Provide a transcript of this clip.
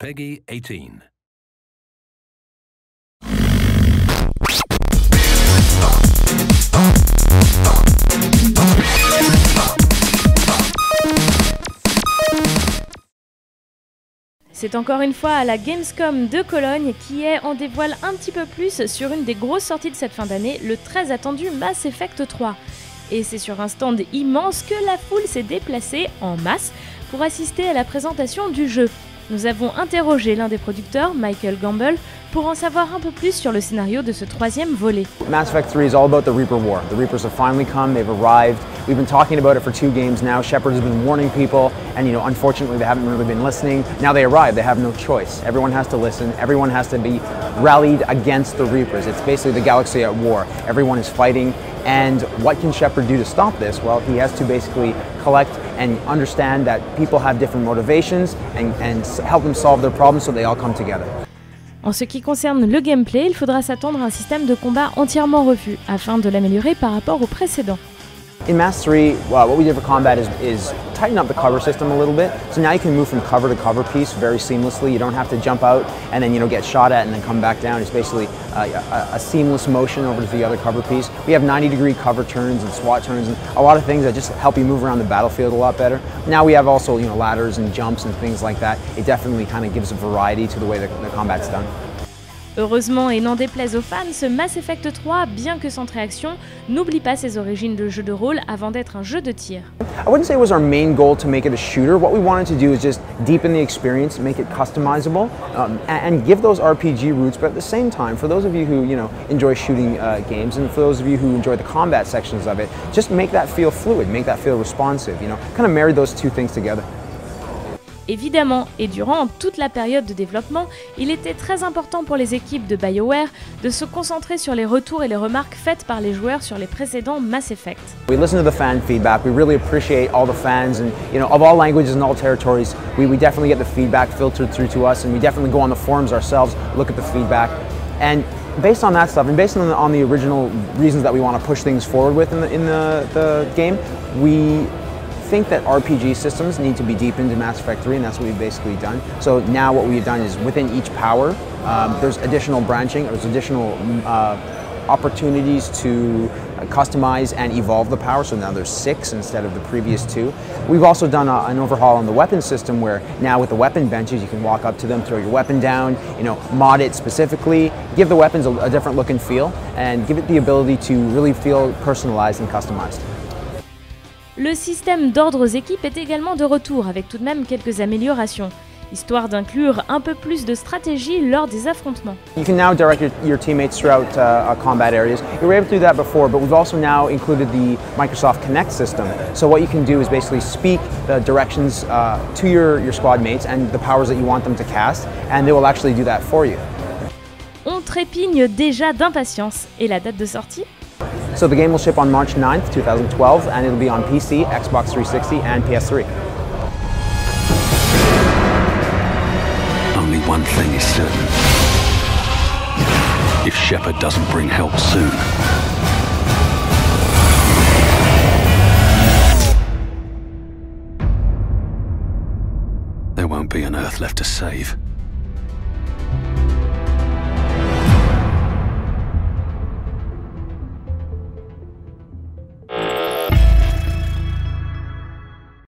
Peggy 18. C'est encore une fois à la Gamescom de Cologne qui en dévoile un petit peu plus sur une des grosses sorties de cette fin d'année, le très attendu Mass Effect 3. Et c'est sur un stand immense que la foule s'est déplacée en masse pour assister à la présentation du jeu. Nous avons interrogé l'un des producteurs, Michael Gamble, pour en savoir un peu plus sur le scénario de ce troisième volet. Mass Effect 3 is all about the Reaper War. The Reapers have finally come, they've arrived. We've been talking about it for 2 games now. Shepard has been warning people, and unfortunately they haven't really been listening. Now they arrive, they have no choice. Everyone has to listen, everyone has to be rallied against the Reapers. It's basically the galaxy at war. Everyone is fighting, and what can Shepard do to stop this? Well, he has to basically collect and understand that people have different motivations and help them solve their problems so they all come together. En ce qui concerne le gameplay, il faudra s'attendre à un système de combat entièrement revu, afin de l'améliorer par rapport au précédent. In Mass 3, what we did for combat is tighten up the cover system a little bit. So now you can move from cover to cover piece very seamlessly. You don't have to jump out and then get shot at and then come back down. It's basically a seamless motion over to the other cover piece. We have 90-degree cover turns and SWAT turns and a lot of things that just help you move around the battlefield a lot better. Now we have also ladders and jumps and things like that. It definitely kind of gives a variety to the way the combat's done. Heureusement et n'en déplaise aux fans, ce Mass Effect 3, bien que centré action, n'oublie pas ses origines de jeu de rôle avant d'être un jeu de tir. I wouldn't say it was our main goal to make it a shooter. What we wanted to do is just deepen the experience, make it customizable, and give those RPG roots, but at the same time, for those of you who enjoy shooting games, and for those of you who enjoy the combat sections of it, just make that feel fluid, make that feel responsive, kind of marry those two things together. Évidemment, et durant toute la période de développement, il était très important pour les équipes de BioWare de se concentrer sur les retours et les remarques faites par les joueurs sur les précédents Mass Effect. We listen to the fan feedback. We really appreciate all the fans, and of all languages and all territories, we definitely get the feedback filtered through to us, and we definitely go on the forums ourselves, look at the feedback, and based on that stuff, and based on the original reasons that we want to push things forward with in the game, we think that RPG systems need to be deepened in Mass Effect 3, and that's what we've basically done. So now what we've done is within each power, there's additional branching, there's additional opportunities to customize and evolve the power, so now there's 6 instead of the previous 2. We've also done an overhaul on the weapon system where now with the weapon benches you can walk up to them, throw your weapon down, mod it specifically, give the weapons a different look and feel, and give it the ability to really feel personalized and customized. Le système d'ordre aux équipes est également de retour, avec tout de même quelques améliorations, histoire d'inclure un peu plus de stratégie lors des affrontements. You can now direct your teammates throughout combat areas. You were able to do that before, but we've also now included the Microsoft Kinect system. So what you can do is basically speak the directions to your squad mates and the powers that you want them to cast, and they will actually do that for you. On trépigne déjà d'impatience. Et la date de sortie ? So the game will ship on March 9th, 2012, and it'll be on PC, Xbox 360, and PS3. Only one thing is certain. If Shepard doesn't bring help soon, there won't be an Earth left to save.